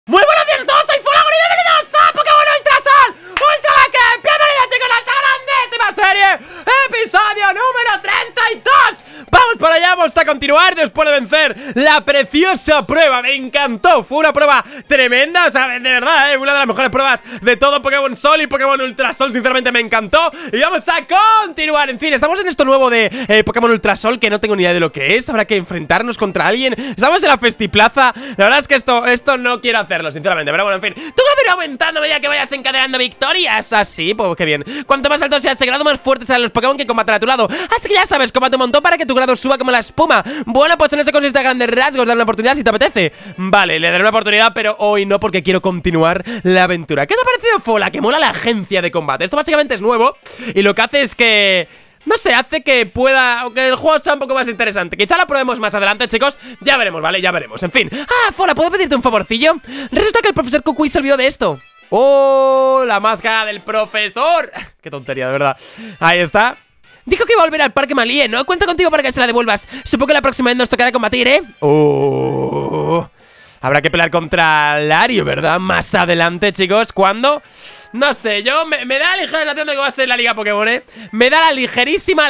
Muy buenos días a todos, soy Folagon y bienvenidos a Pokémon Ultra Sol Ultra Leque. Bienvenidos chicos a esta grandísima serie, episodio número 32. Vamos para allá, vamos a continuar después de vencer la preciosa prueba. Me encantó, fue una prueba tremenda, o sea, de verdad, una de las mejores pruebas de todo Pokémon Sol y Pokémon Ultra Sol. Sinceramente me encantó y vamos a continuar. En fin, estamos en esto nuevo de Pokémon Ultra Sol, que no tengo ni idea de lo que es. Habrá que enfrentarnos contra alguien. Estamos en la Festiplaza. La verdad es que esto no quiero hacerlo, sinceramente, pero bueno, en fin. Tu grado irá aumentando a medida que vayas encadenando victorias. Así, pues qué bien. Cuanto más alto sea ese grado, más fuertes serán los Pokémon que combaten a tu lado. Así que ya sabes, combate un montón para que tu grado suba como la espuma. Bueno, pues en esto consiste a grandes rasgos, darle una oportunidad si te apetece. Vale, le daré una oportunidad, pero hoy no, porque quiero continuar la aventura. ¿Qué te ha parecido, Fola? Que mola la agencia de combate. Esto básicamente es nuevo y lo que hace es que... no sé, hace que pueda... que el juego sea un poco más interesante. Quizá la probemos más adelante, chicos. Ya veremos, ¿vale? Ya veremos. En fin. Ah, Fola, ¿puedo pedirte un favorcillo? Resulta que el profesor Kukui se olvidó de esto. ¡Oh! La máscara del profesor. Qué tontería, de verdad. Ahí está. Dijo que iba a volver al Parque Malie, ¿no? Cuento contigo para que se la devuelvas. Supongo que la próxima vez nos tocará combatir, ¿eh? ¡Oh! Habrá que pelear contra Lario, ¿verdad? Más adelante, chicos. ¿Cuándo? No sé, yo me da la ligera sensación de que va a ser la Liga Pokémon, ¿eh? Me da la ligerísima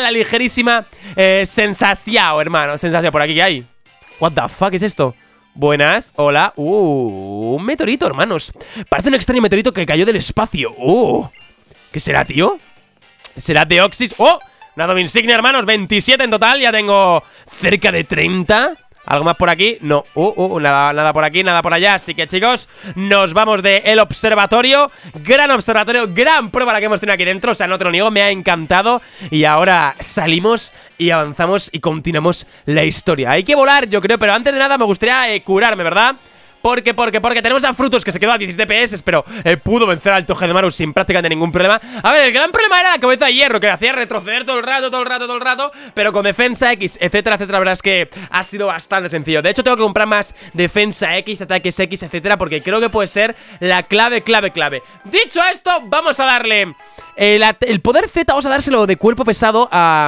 sensación, hermano. Sensación, por aquí que hay. What the fuck es esto? Buenas, hola. Un meteorito, hermanos. Parece un extraño meteorito que cayó del espacio. ¿Qué será, tío? ¿Será Deoxys? ¡Oh! Nada de insignia, hermanos. 27 en total, ya tengo cerca de 30. ¿Algo más por aquí? No, nada por aquí, nada por allá. Así que chicos, nos vamos de el observatorio. Gran observatorio, gran prueba la que hemos tenido aquí dentro. O sea, no te lo niego, me ha encantado. Y ahora salimos y avanzamos y continuamos la historia. Hay que volar, yo creo, pero antes de nada me gustaría curarme, ¿verdad? Porque tenemos a Frutos, que se quedó a 17 PS, pero pudo vencer al Togedemaru sin prácticamente ningún problema. A ver, el gran problema era la cabeza de hierro, que le hacía retroceder todo el rato. Pero con defensa X, etcétera, la verdad es que ha sido bastante sencillo. De hecho, tengo que comprar más defensa X, ataques X, etcétera, porque creo que puede ser la clave. Dicho esto, vamos a darle el poder Z, vamos a dárselo de cuerpo pesado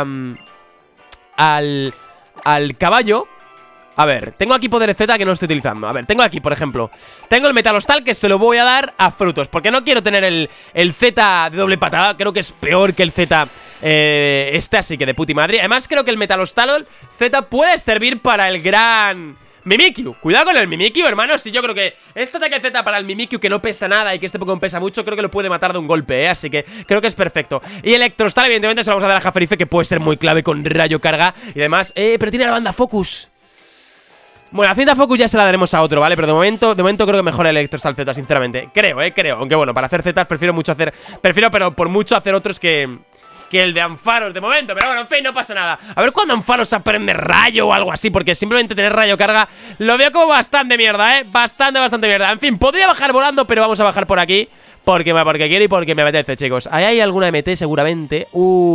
al caballo. A ver, tengo aquí poder Z que no estoy utilizando. A ver, tengo aquí, por ejemplo, tengo el Metalostal, que se lo voy a dar a Frutos, porque no quiero tener el Z de doble patada. Creo que es peor que el Z así que de puti madre. Además, creo que el Metalostal Z puede servir para el gran... Mimikyu, cuidado con el Mimikyu, hermanos. Y yo creo que este ataque Z para el Mimikyu, que no pesa nada y que este Pokémon pesa mucho, creo que lo puede matar de un golpe, así que creo que es perfecto. Y Electrostal, evidentemente, se lo vamos a dar a Jaferife, que puede ser muy clave con rayo carga. Y además, pero tiene la banda Focus. Bueno, la cinta Focus ya se la daremos a otro, ¿vale? Pero de momento creo que mejor el Electrostal Z, sinceramente. Creo. Aunque bueno, para hacer Z prefiero pero por mucho hacer otros que el de Ampharos de momento. Pero bueno, en fin, no pasa nada. A ver cuándo Ampharos aprende rayo o algo así, porque simplemente tener rayo carga lo veo como bastante mierda, Bastante mierda. En fin, podría bajar volando, pero vamos a bajar por aquí porque quiero y porque me apetece, chicos. Ahí hay alguna MT seguramente.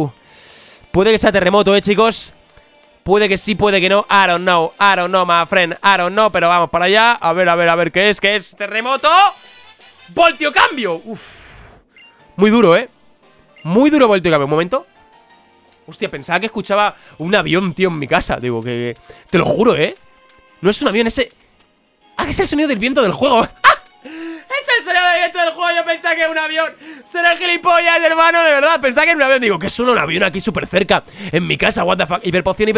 Puede que sea terremoto, chicos. Puede que sí, puede que no. I don't know, my friend. I don't know, pero vamos para allá. A ver, ¿qué es? ¿Terremoto? ¡Voltio cambio! Uf. Muy duro, Muy duro voltio cambio. Un momento. Hostia, pensaba que escuchaba un avión, tío, en mi casa. Digo, que... te lo juro, no es un avión, ese... que es el sonido del viento del juego. ¡Ah! Es el sonido del viento del juego. Yo pensaba que era un avión. Será gilipollas, hermano, de verdad. Pensaba que era un avión. Digo, que suena un avión aquí súper cerca en mi casa, what the fuck. Hiperpoción.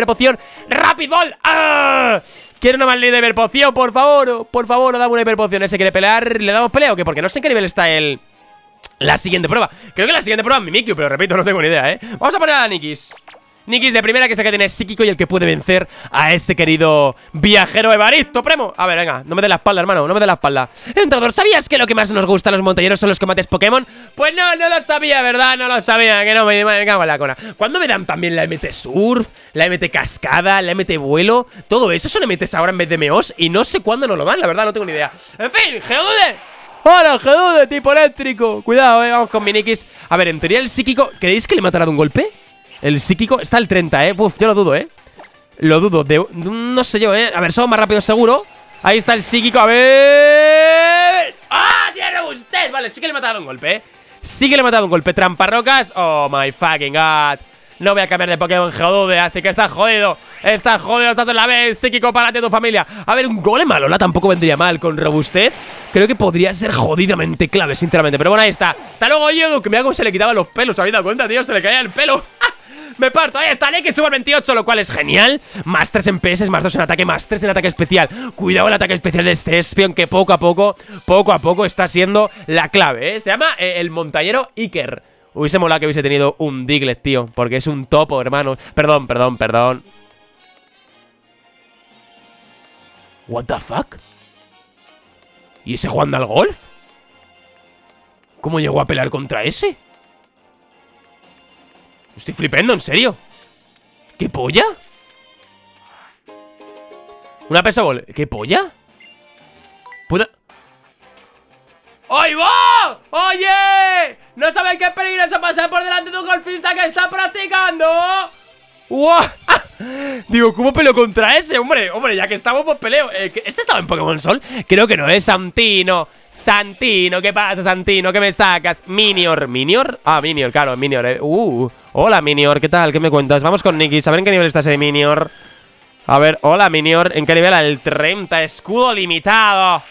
Rapid Ball. ¡Ah! Quiero una maldita hiperpoción, por favor, dame una hiperpoción. ¿Ese quiere pelear? ¿Le damos pelea o qué? Porque no sé en qué nivel está la siguiente prueba. Creo que la siguiente prueba es Mimikyu, pero repito, no tengo ni idea, Vamos a poner a Nikis de primera, que es el que tiene psíquico y el que puede vencer a ese querido viajero Evaristo Premo. A ver, venga, no me des la espalda, hermano, no me des la espalda. Entrador, ¿sabías que lo que más nos gusta a los montañeros son los combates Pokémon? Pues no lo sabía, ¿verdad? No lo sabía, que no me cago en la cona. ¿Cuándo me dan también la MT Surf, la MT Cascada, la MT Vuelo? Todo eso son MTs ahora en vez de Meos y no sé cuándo nos lo dan, la verdad, no tengo ni idea. En fin, Geodude. ¡Hola, Geodude, tipo eléctrico! Cuidado, vamos con mi Nikis. A ver, en teoría el psíquico, ¿creéis que le matará de un golpe? El psíquico está al 30, Uf, yo lo dudo, Lo dudo, no sé yo, A ver, somos más rápidos seguro. Ahí está el psíquico, a ver. ¡Ah! ¡Tiene usted! Vale, sí que le he matado un golpe, Sí que le he matado un golpe. Tramparrocas. Oh my fucking god. No voy a cambiar de Pokémon Geodude, así que estás jodido. Estás jodido, estás en la vez. Psíquico, párate de tu familia. A ver, un Golem Alola tampoco vendría mal. Con robustez creo que podría ser jodidamente clave, sinceramente. Pero bueno, ahí está. Hasta luego, Geodude. Que mira cómo se le quitaban los pelos. ¿Se habéis dado cuenta, tío? Se le caía el pelo. Me parto, ahí está, X sube al 28, lo cual es genial. Más 3 en PS, más 2 en ataque, más 3 en ataque especial. Cuidado el ataque especial de este Espion, que poco a poco está siendo la clave, ¿eh? Se llama el montañero Iker. Hubiese molado que hubiese tenido un Diglett, tío, porque es un topo, hermano. Perdón. What the fuck? ¿Y ese jugando al golf? ¿Cómo llegó a pelear contra ese? Estoy flipando, ¿en serio? ¿Qué polla? Una Pesogol. ¿Qué polla? ¿Puedo? ¡Ahí va! ¡Oye! ¿No saben qué peligroso pasar por delante de un golfista que está practicando? ¡Wow! Digo, ¿cómo peleo contra ese? Hombre, ya que estamos, pues peleo. ¿Este estaba en Pokémon Sol? Creo que no es Santino. Santino, ¿qué pasa, Santino? ¿Qué me sacas? Minior, ¿Minior? Ah, Minior, claro, Minior, hola, Minior, ¿qué tal? ¿Qué me cuentas? Vamos con Nicky, a ver en qué nivel está ese Minior. A ver, hola, Minior, ¿en qué nivel? Al 30, escudo limitado.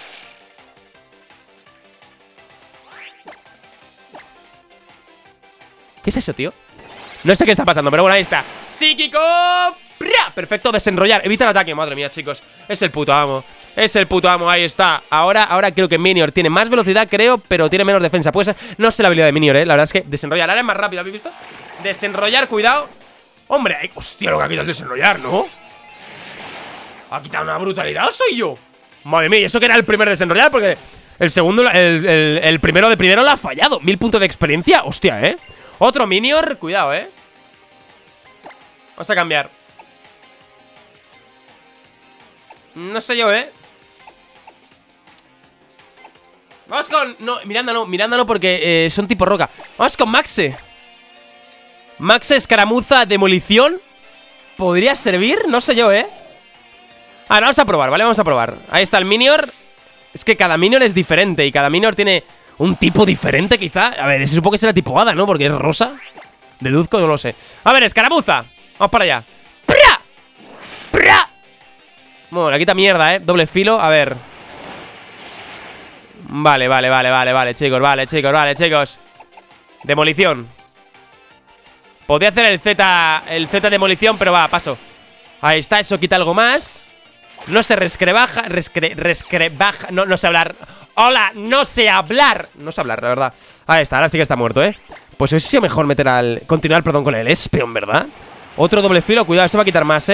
¿Qué es eso, tío? No sé qué está pasando, pero bueno, ahí está. Psíquico. Perfecto, desenrollar. Evita el ataque, madre mía, chicos. Es el puto amo. Es el puto amo, ahí está. Ahora creo que Minior tiene más velocidad, creo, pero tiene menos defensa. Pues no sé la habilidad de Minior, la verdad es que desenrollar. Ahora es más rápido, ¿habéis visto? Desenrollar, cuidado. Hombre, hostia, lo que ha quitado el desenrollar, ¿no? ¿Ha quitado una brutalidad o soy yo? Madre mía, eso que era el primer desenrollar, porque el segundo, el primero de primero lo ha fallado. 1000 puntos de experiencia, hostia, Otro Minior, cuidado, Vamos a cambiar. No sé yo, Vamos con... No, Miranda no porque son tipo roca. Vamos con Maxe. Maxe, escaramuza, demolición. ¿Podría servir? No sé yo, Ah, vamos a probar, ¿vale? Vamos a probar. Ahí está el Minior. Es que cada Minior es diferente y cada Minior tiene un tipo diferente, quizá. A ver, se supone que será tipo hada, ¿no? Porque es rosa. Deduzco, no lo sé. A ver, escaramuza. Vamos para allá. ¡Pra! ¡Pra! Bueno, le quita mierda, doble filo, a ver. Vale, chicos. Demolición. Podría hacer el Z demolición, pero va, paso. Ahí está, eso quita algo más. No se rescrebaja. No sé hablar. Hola, no sé hablar, la verdad. Ahí está, ahora sí que está muerto, Pues hubiese sido mejor meter al... Continuar, perdón, con el Espeon, ¿verdad? Otro doble filo, cuidado, esto va a quitar más,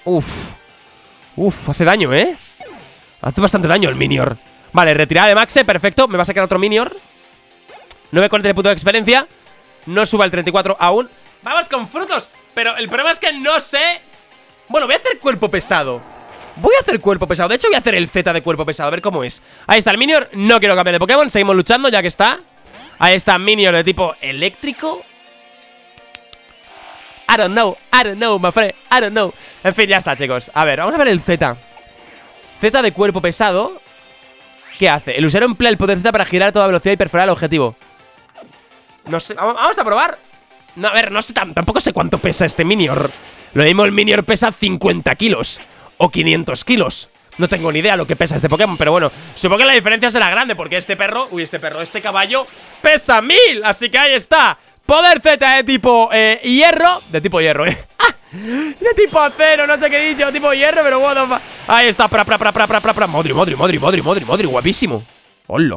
Uf, hace daño, Hace bastante daño el Minior. Vale, retirada de Maxe, perfecto. Me va a sacar otro Minior. 9,40 puntos de experiencia. No suba el 34 aún. Vamos con frutos. Pero el problema es que no sé. Bueno, voy a hacer cuerpo pesado. De hecho voy a hacer el Z de cuerpo pesado, a ver cómo es. Ahí está el Minior, no quiero cambiar de Pokémon. Seguimos luchando ya que está. Ahí está Minior de tipo eléctrico. I don't know, my friend, I don't know. En fin, ya está, chicos. A ver, vamos a ver el Z. Z de cuerpo pesado. ¿Qué hace? El usuario emplea el poder Z para girar a toda velocidad y perforar el objetivo. No sé, vamos a probar. No, a ver, no sé, tampoco sé cuánto pesa este Minior. Lo mismo el Minior pesa 50 kilos o 500 kilos. No tengo ni idea lo que pesa este Pokémon, pero bueno, supongo que la diferencia será grande porque este caballo pesa 1000. Así que ahí está. Poder Z de tipo hierro. De tipo hierro, De tipo acero, no sé qué he dicho. Tipo hierro, pero what the fuck. Ahí está, Madre, guapísimo. Hola.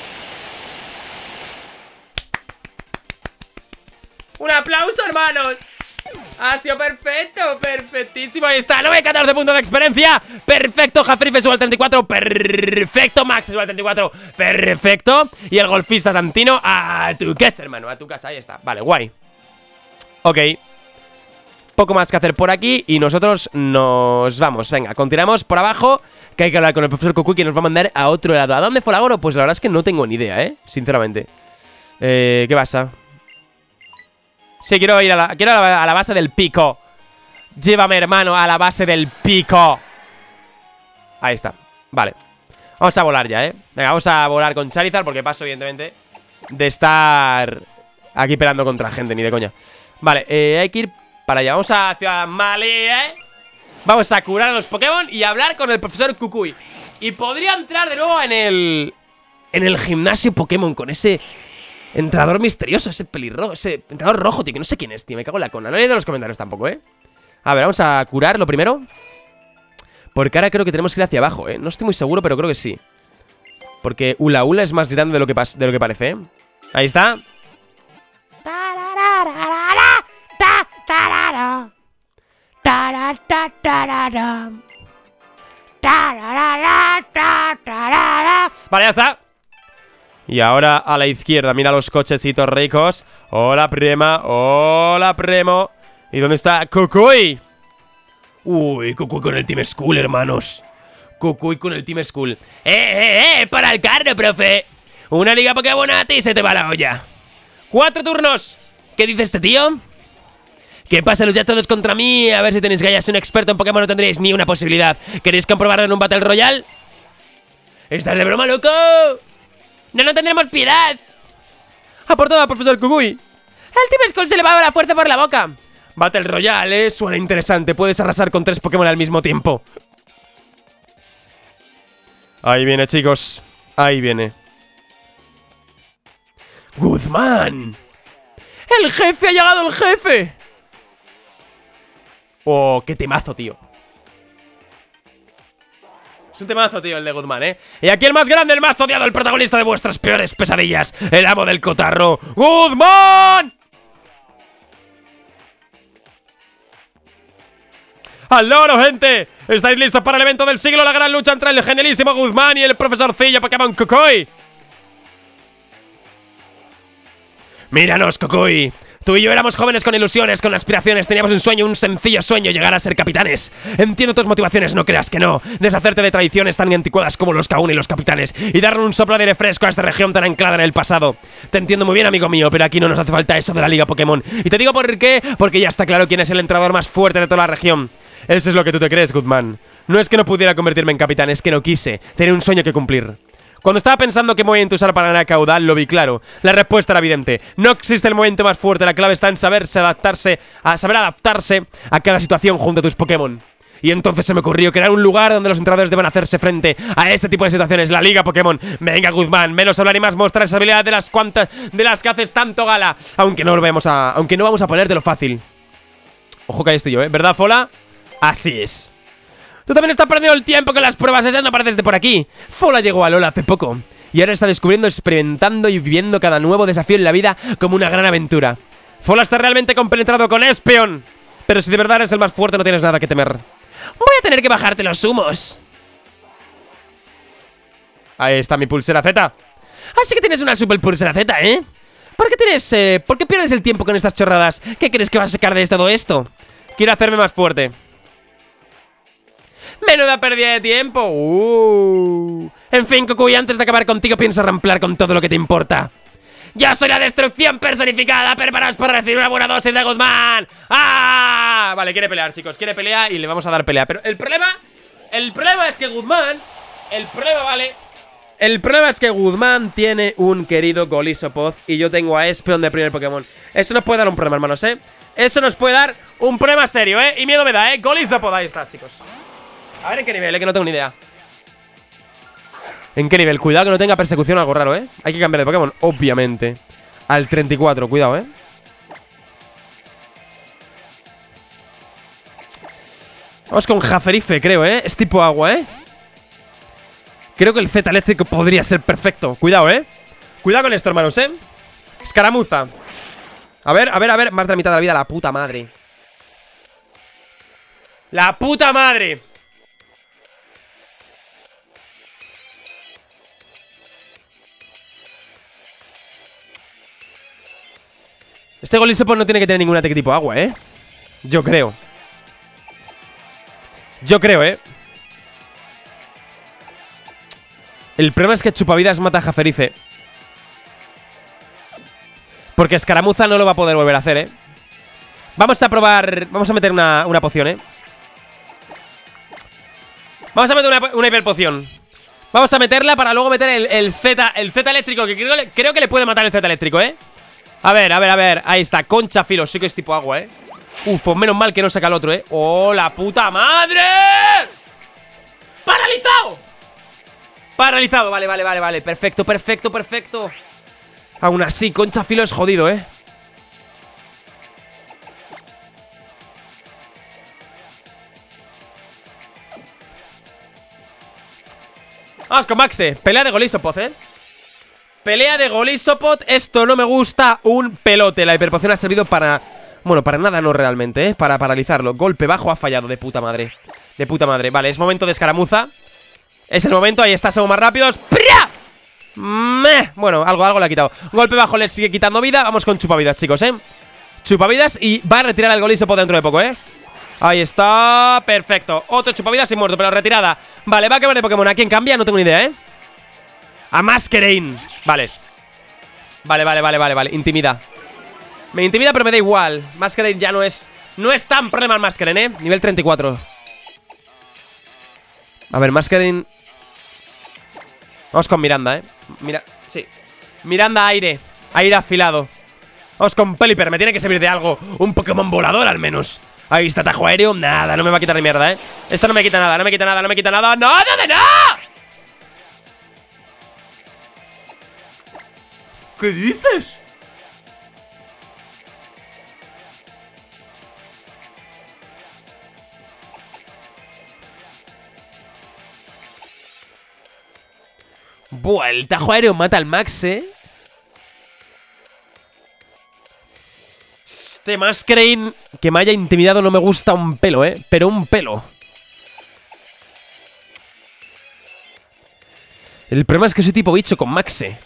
Un aplauso, hermanos. Ha sido perfecto, perfectísimo. Ahí está, 9,14 puntos de experiencia. Perfecto, Jafrife sube al 34. Perfecto, Max sube al 34. Perfecto. Y el golfista Santino a tu casa, hermano, a tu casa, ahí está. Vale, guay. Ok. Poco más que hacer por aquí y nosotros nos vamos. Venga, continuamos por abajo, que hay que hablar con el profesor Cucuy, que nos va a mandar a otro lado. ¿A dónde fue el Agoro? Pues la verdad es que no tengo ni idea, sinceramente. ¿Qué pasa? Sí, quiero ir a la base del pico. Llévame, hermano, a la base del pico. Ahí está, vale. Vamos a volar ya, Venga, vamos a volar con Charizard porque paso, evidentemente, de estar aquí peleando contra gente, ni de coña. Vale, hay que ir para allá. Vamos a Ciudad Mali, Vamos a curar a los Pokémon y hablar con el profesor Kukui. Y podría entrar de nuevo en el gimnasio Pokémon con ese entrenador misterioso, ese pelirrojo, ese entrenador rojo, tío, que no sé quién es, tío. Me cago en la cona. No he leído los comentarios tampoco, A ver, vamos a curar lo primero. Porque ahora creo que tenemos que ir hacia abajo, No estoy muy seguro, pero creo que sí. Porque Ula Ula es más grande de lo que parece, Ahí está. Vale, ya está. Y ahora a la izquierda, mira los cochecitos ricos. Hola, prima, hola, primo. ¿Y dónde está Kukui? Uy, Kukui con el Team School, hermanos. Kukui con el Team School. Para el carro, profe. Una liga Pokémon a ti y se te va la olla. 4 turnos. ¿Qué dice este tío? ¿Qué pasa? Luchad todos contra mí. A ver si tenéis gallas. Un experto en Pokémon no tendréis ni una posibilidad. ¿Queréis comprobarlo en un Battle Royale? ¿Estás de broma, loco? No tendremos piedad. ¡A por toda, profesor Kukui! El Team Skull se le va la fuerza por la boca. Battle Royale, suena interesante. Puedes arrasar con 3 Pokémon al mismo tiempo. Ahí viene, chicos. Ahí viene. ¡Guzmán! ¡El jefe! ¡Ha llegado el jefe! ¡Oh, qué temazo, tío! Es un temazo, tío, el de Guzmán, Y aquí el más grande, el más odiado, el protagonista de vuestras peores pesadillas, el amo del cotarro, ¡Guzmán! ¡Al loro, gente! ¿Estáis listos para el evento del siglo? La gran lucha entre el genialísimo Guzmán y el profesorcillo Pokémon Kukui. Míranos, Kukui. Tú y yo éramos jóvenes con ilusiones, con aspiraciones. Teníamos un sueño, un sencillo sueño: llegar a ser capitanes. Entiendo tus motivaciones, no creas que no. Deshacerte de tradiciones tan anticuadas como los Kaun y los capitanes y darle un soplo de aire fresco a esta región tan anclada en el pasado. Te entiendo muy bien, amigo mío, pero aquí no nos hace falta eso de la Liga Pokémon. Y te digo por qué, porque ya está claro quién es el entrenador más fuerte de toda la región. Eso es lo que tú te crees, Guzmán. No es que no pudiera convertirme en capitán, es que no quise. Tenía un sueño que cumplir. Cuando estaba pensando qué movimiento usar para ganar caudal, lo vi claro. La respuesta era evidente. No existe el movimiento más fuerte. La clave está en saber adaptarse a cada situación junto a tus Pokémon. Y entonces se me ocurrió crear un lugar donde los entrenadores deban hacerse frente a este tipo de situaciones. La Liga Pokémon. Venga, Guzmán, menos hablar y más mostrar esa habilidad de las que haces tanto gala. Aunque no vamos a ponértelo fácil. Ojo que ahí estoy yo, ¿verdad, Fola? Así es. Tú también estás perdiendo el tiempo con las pruebas. Esas no apareces de por aquí. Fola llegó a Alola hace poco y ahora está descubriendo, experimentando y viviendo cada nuevo desafío en la vida como una gran aventura. Fola está realmente compenetrado con Espeon. Pero si de verdad eres el más fuerte, no tienes nada que temer. Voy a tener que bajarte los humos. Ahí está mi pulsera Z. Así que tienes una super pulsera Z, ¿Por qué pierdes el tiempo con estas chorradas? ¿Qué crees que vas a sacar de todo esto? Quiero hacerme más fuerte. ¡Menuda pérdida de tiempo! En fin, Kukui, antes de acabar contigo pienso ramplar con todo lo que te importa. ¡Yo soy la destrucción personificada! ¡Preparaos para recibir una buena dosis de Guzmán! ¡Ah! Vale, quiere pelear, chicos, quiere pelear y le vamos a dar pelea. Pero el problema es que Guzmán... El problema es que Guzmán tiene un querido Golisopod y yo tengo a Espeon de primer Pokémon. Eso nos puede dar un problema, hermanos, Eso nos puede dar un problema serio, Y miedo me da, Golisopod, ahí está, chicos. A ver en qué nivel, que no tengo ni idea. ¿En qué nivel? Cuidado que no tenga persecución o algo raro, Hay que cambiar de Pokémon, obviamente. Al 34, cuidado, Vamos con Jaferife, creo, Es tipo agua, Creo que el Z eléctrico podría ser perfecto. Cuidado, Cuidado con esto, hermanos, Escaramuza. A ver, más de la mitad de la vida, la puta madre. ¡La puta madre! Este Golisopod no tiene que tener ningún ataque tipo agua, Yo creo. El problema es que Chupavidas mata a Jaferife. Porque Escaramuza no lo va a poder volver a hacer, Vamos a probar. Vamos a meter una poción, Vamos a meter una hiperpoción. Vamos a meterla para luego meter el Z eléctrico, que creo que le puede matar el Z eléctrico, A ver, a ver, a ver. Ahí está, concha filo, sí que es tipo agua, Uf, pues menos mal que no saca el otro, ¡Oh, la puta madre! ¡Paralizado! Paralizado, vale, vale, vale, vale. Perfecto, perfecto, perfecto. Aún así, concha filo es jodido, Vamos con Maxe, pelea de Golisopod, pelea de Golisopod. Esto no me gusta un pelote. La hiperpoción ha servido para... Bueno, para nada no realmente, para paralizarlo. Golpe bajo ha fallado, de puta madre. De puta madre, vale, es momento de escaramuza. Es el momento, ahí está, somos más rápidos. ¡Pria! Bueno, algo le ha quitado. Golpe bajo le sigue quitando vida. Vamos con chupavidas, chicos, chupavidas y va a retirar el Golisopod dentro de poco, Ahí está, perfecto. Otro chupavidas y muerto, pero retirada. Vale, va a quemar de Pokémon. ¿A quién cambia? No tengo ni idea, A Masquerain. Vale. Vale. Intimida. Me intimida, pero me da igual. Masquerain ya no es tan problema el Masquerain, Nivel 34. A ver, Masquerain. Vamos con Miranda, Mira, sí. Miranda, aire. Aire afilado. Vamos con Pelipper, me tiene que servir de algo. Un Pokémon volador al menos. Ahí está, tajo aéreo, nada, no me va a quitar ni mierda, Esto no me quita nada, no me quita nada, no me quita nada. ¡Nada de nada! ¿Qué dices? Buah, el tajo aéreo mata al Max, Este Masquerain que me haya intimidado no me gusta un pelo, pero un pelo. El problema es que soy tipo bicho con Maxe.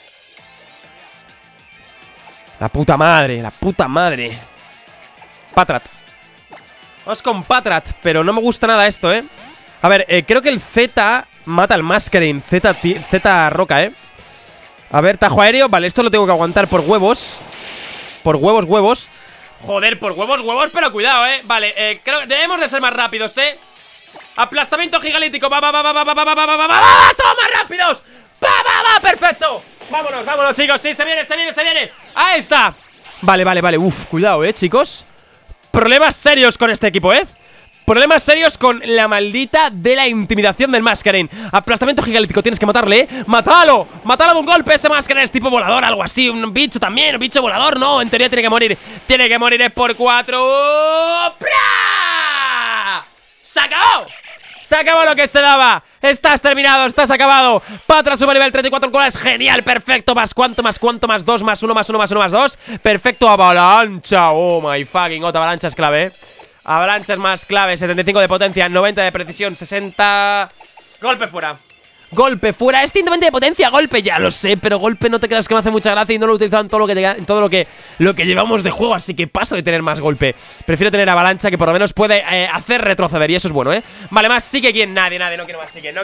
La puta madre, la puta madre. Patrat. Vamos con Patrat, pero no me gusta nada esto, A ver, creo que el Z mata al Masquerain. Z roca, A ver, tajo aéreo. Vale, esto lo tengo que aguantar por huevos. Por huevos. Joder, por huevos, pero cuidado, Vale, creo que debemos de ser más rápidos, Aplastamiento gigalítico. ¡Va! ¡Somos más rápidos! ¡Va! ¡Perfecto! Vámonos, chicos. Sí, se viene. Ahí está. Vale. Uf, cuidado, chicos. Problemas serios con este equipo, Problemas serios con la maldita de la intimidación del Masquerain. Aplastamiento gigalítico, tienes que matarle, ¡Mátalo! ¡Mátalo de un golpe! Ese Masquerain es tipo volador, algo así. Un bicho también, un bicho volador, no. En teoría tiene que morir. Tiene que morir, es por 4. ¡Pra! ¡Se acabó! ¡Se acabó lo que se daba! Estás terminado, estás acabado. Patra sube nivel 34, el cual es genial, perfecto. Más cuánto, más 2, más 1, más 1, más 1, más 2. Perfecto, avalancha. Oh my fucking god, avalancha es clave, Avalancha es más clave, 75 de potencia, 90 de precisión, 60... Golpe fuera. Golpe fuera, es 120 de potencia, golpe, ya lo sé, pero golpe no te creas que me hace mucha gracia y no lo he utilizado en todo lo que llevamos de juego, así que paso de tener más golpe. Prefiero tener avalancha, que por lo menos puede hacer retroceder, y eso es bueno, Vale, más psique, ¿quién? Nadie, no quiero más psique,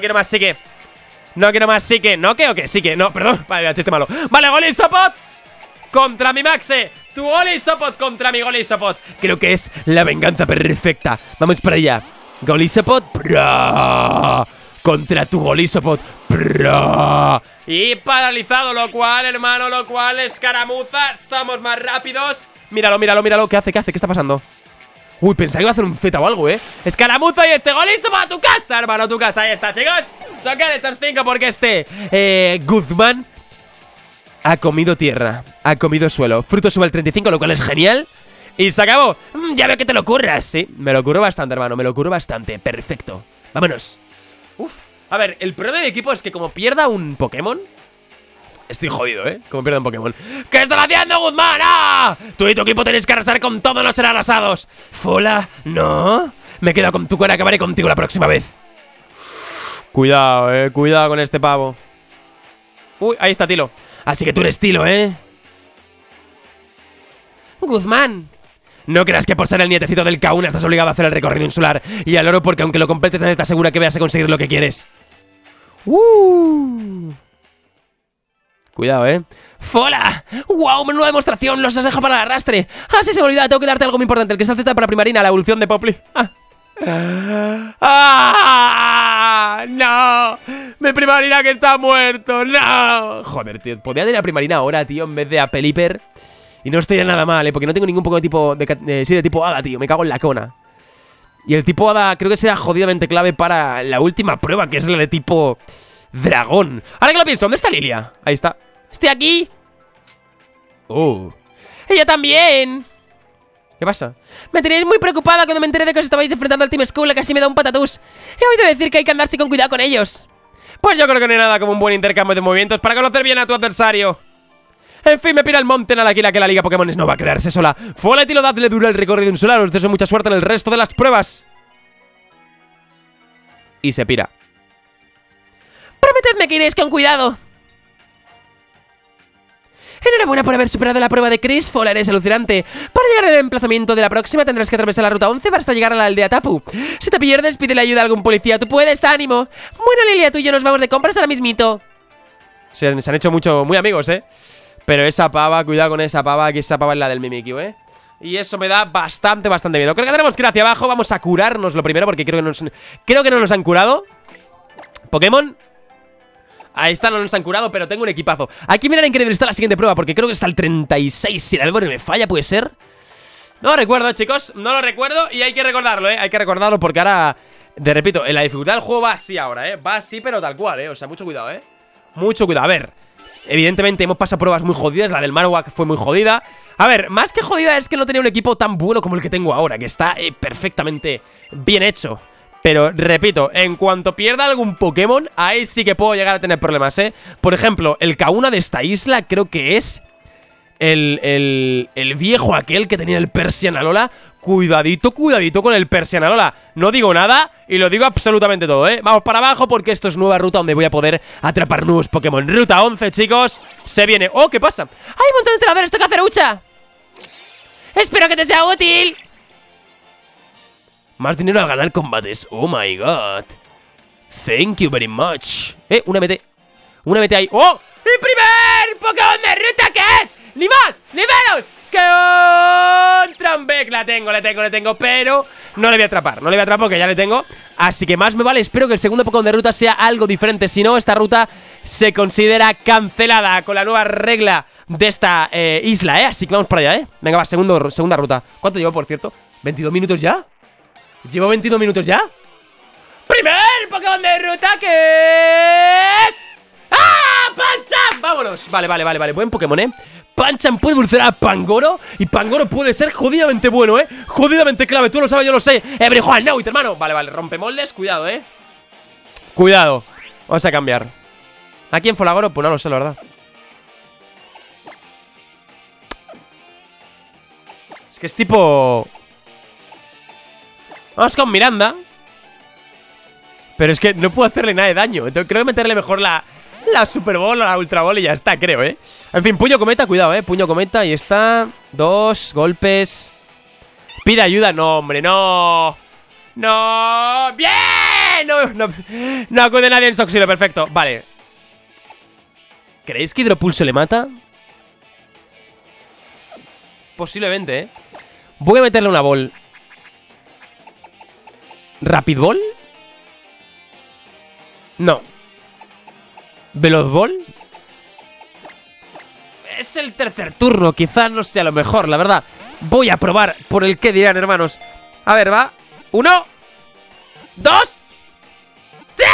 ¿no qué o qué? Psique, no, perdón, vale, chiste malo. Vale, Golisopod contra mi Maxe. Tu Golisopod contra mi Golisopod. Creo que es la venganza perfecta. Vamos para allá. Golisopod contra tu Golisopod. Y paralizado, lo cual, hermano, escaramuza. Somos más rápidos. Míralo. ¿Qué hace? ¿Qué está pasando? Uy, pensaba que iba a hacer un Z o algo, Escaramuza y este Golisopod a tu casa, hermano, a tu casa. Ahí está, chicos. Son que esos 5 porque este Guzmán ha comido tierra, ha comido suelo. Fruto sube al 35, lo cual es genial. Y se acabó. Ya veo que te lo curras, sí. Me lo curro bastante, hermano, perfecto. Vámonos. Uf. A ver, el problema de mi equipo es que como pierda un Pokémon, estoy jodido, como pierda un Pokémon. ¿Qué están haciendo, Guzmán? ¡Ah! Tú y tu equipo tenéis que arrasar con todo, no ser arrasados. Fola, no. Me quedo con tu cara, acabaré contigo la próxima vez. Cuidado, cuidado con este pavo. Uy, ahí está Tilo. Así que tú eres Tilo, Guzmán, no creas que por ser el nietecito del Kauna estás obligado a hacer el recorrido insular. Y al oro porque aunque lo completes nadie te asegura que vayas a conseguir lo que quieres. Cuidado, ¡Fola! ¡Wow! Menuda demostración, los has dejado para el arrastre. Ah, sí, se me olvidaba, tengo que darte algo muy importante. El que está Z para Primarina, la evolución de Popli. ¡No! ¡Mi Primarina que está muerto! ¡No! Joder, tío, podría tener a Primarina ahora, tío, en vez de a Pelipper. Y no estaría nada mal, porque no tengo ningún Pokémon de tipo Hada, tío. Me cago en la cona. Y el tipo Hada creo que será jodidamente clave para la última prueba, que es la de tipo dragón. Ahora que lo pienso, ¿dónde está Lilia? Ahí está. Estoy aquí. Ella también. ¿Qué pasa? Me teníais muy preocupada cuando me enteré de que os estabais enfrentando al Team Skull, que casi me da un patatús. He oído decir que hay que andarse con cuidado con ellos. Pues yo creo que no hay nada como un buen intercambio de movimientos para conocer bien a tu adversario. En fin, me pira el monte, nada que la Liga Pokémon no va a crearse sola. Follett y Lodad le dura el recorrido un solar. Os deseo mucha suerte en el resto de las pruebas. Y se pira. Prometedme que iréis con cuidado. Enhorabuena por haber superado la prueba de Chris. Follett es alucinante. Para llegar al emplazamiento de la próxima tendrás que atravesar la ruta 11 hasta llegar a la aldea Tapu. Si te pierdes, pídele ayuda a algún policía. Tú puedes, ánimo. Bueno, Lilia, tú y yo nos vamos de compras ahora mismito. Se han hecho muy amigos, Pero esa pava, cuidado con esa pava, que esa pava es la del Mimikyu, Y eso me da bastante miedo. Creo que tenemos que ir hacia abajo. Vamos a curarnos lo primero, porque creo que no nos han curado. Pokémon. Ahí está, no nos han curado, pero tengo un equipazo. Aquí mirar en qué nivel está la siguiente prueba, porque creo que está el 36. Si la memoria me falla, ¿puede ser? No lo recuerdo, chicos. No lo recuerdo y hay que recordarlo, Hay que recordarlo porque ahora, te repito, en la dificultad del juego va así ahora, Va así, pero tal cual, O sea, mucho cuidado, Mucho cuidado. A ver, evidentemente hemos pasado pruebas muy jodidas. La del Marowak fue muy jodida. A ver, más que jodida es que no tenía un equipo tan bueno como el que tengo ahora, que está perfectamente bien hecho. Pero, repito, en cuanto pierda algún Pokémon, ahí sí que puedo llegar a tener problemas, Por ejemplo, el Kauna de esta isla creo que es el viejo aquel que tenía el Persian Alola. Cuidadito con el Persian Alola. No digo nada y lo digo absolutamente todo, Vamos para abajo porque esto es nueva ruta donde voy a poder atrapar nuevos Pokémon. Ruta 11, chicos, se viene. ¡Oh, qué pasa! ¡Hay un montón de entrenadores! ¡Toca Ferucha! ¡Espero que te sea útil! Más dinero al ganar combates. Oh my god. Thank you very much. Una MT. Una MT ahí. ¡Oh! ¡Mi primer Pokémon de ruta! ¿Qué? ¡Ni más! ¡Ni menos! ¡Que un Trumbeck! Le tengo, pero no le voy a atrapar. No le voy a atrapar porque ya le tengo. Así que más me vale. Espero que el segundo Pokémon de ruta sea algo diferente. Si no, esta ruta se considera cancelada con la nueva regla de esta isla, Así que vamos para allá, Venga, va, segunda ruta. ¿Cuánto llevo, por cierto? ¿22 minutos ya? ¿Llevo 22 minutos ya? ¡Primer Pokémon de ruta que es! ¡Ah! ¡Pancham! ¡Vámonos! Vale. Buen Pokémon, Pancham puede evolucionar a Pangoro. Y Pangoro puede ser jodidamente bueno, Jodidamente clave. Tú lo sabes, yo lo sé. Everyone know it, hermano. Vale. Rompe moldes. Cuidado, Cuidado. Vamos a cambiar. ¿A quién fue Folagoro? Pues no lo sé, la verdad. Es que es tipo... Vamos con Miranda. Pero es que no puedo hacerle nada de daño. Entonces creo que meterle mejor la Super Ball o la Ultra Ball y ya está, creo, En fin, puño cometa, cuidado, Puño cometa, ahí está. 2 golpes. Pide ayuda, no, hombre, no. No. ¡Bien! No acude nadie en su auxilio, perfecto, vale. ¿Creéis que Hidropulso le mata? Posiblemente, Voy a meterle una ball. ¿Rapid Ball? No. ¿Veloz Ball? Es el tercer turno, quizás no sea lo mejor, la verdad. Voy a probar por el que dirán, hermanos. A ver, va. 1 2 3.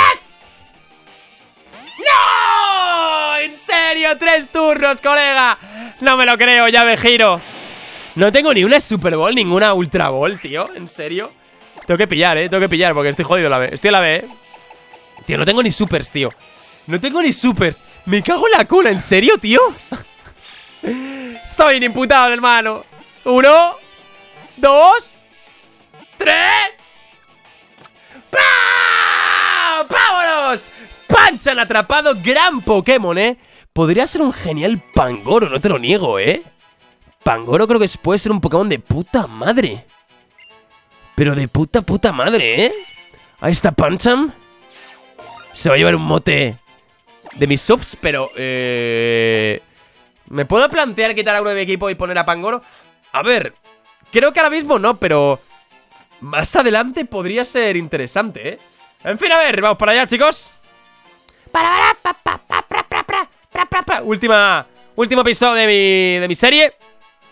¡No! ¿En serio? 3 turnos, colega. No me lo creo, ya me giro. No tengo ni una Super Ball, ninguna Ultra Ball, tío. ¿En serio? Tengo que pillar, tengo que pillar porque estoy jodido la B. Estoy en la B, Tío, no tengo ni supers, tío. No tengo ni supers. Me cago en la cola, ¿en serio, tío? Soy un imputado, hermano. 1 2 3. ¡Pam! ¡Vámonos! Pancham atrapado, gran Pokémon, Podría ser un genial Pangoro, no te lo niego, Pangoro creo que puede ser un Pokémon de puta madre. Pero de puta madre, Ahí está Pancham. Se va a llevar un mote de mis subs, pero ¿me puedo plantear quitar a uno de mi equipo y poner a Pangoro? A ver, creo que ahora mismo no, pero más adelante podría ser interesante, En fin, a ver, vamos para allá, chicos. Último episodio de mi serie.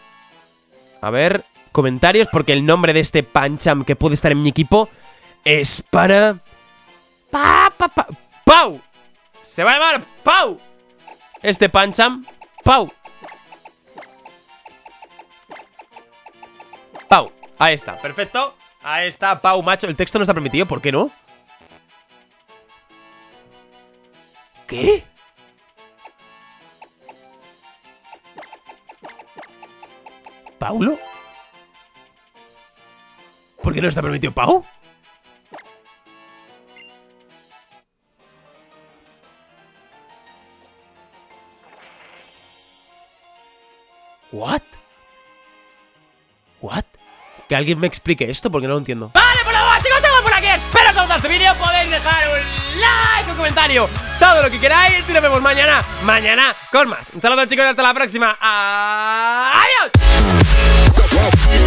A ver, comentarios, porque el nombre de este Pancham que puede estar en mi equipo es para... ¡Pau! Se va a llamar Pau. Este Pancham, Pau. Pau, ahí está, perfecto. Ahí está, Pau, macho. El texto no está permitido, ¿por qué no? ¿Qué? ¿Paulo? ¿Por qué no está permitido Pau? ¿What? ¿What? Que alguien me explique esto porque no lo entiendo. Vale, pues nada, chicos, estamos por aquí. Espero que os guste este vídeo. Podéis dejar un like, un comentario, todo lo que queráis. Y nos vemos mañana con más. Un saludo, chicos, hasta la próxima. ¡Adiós!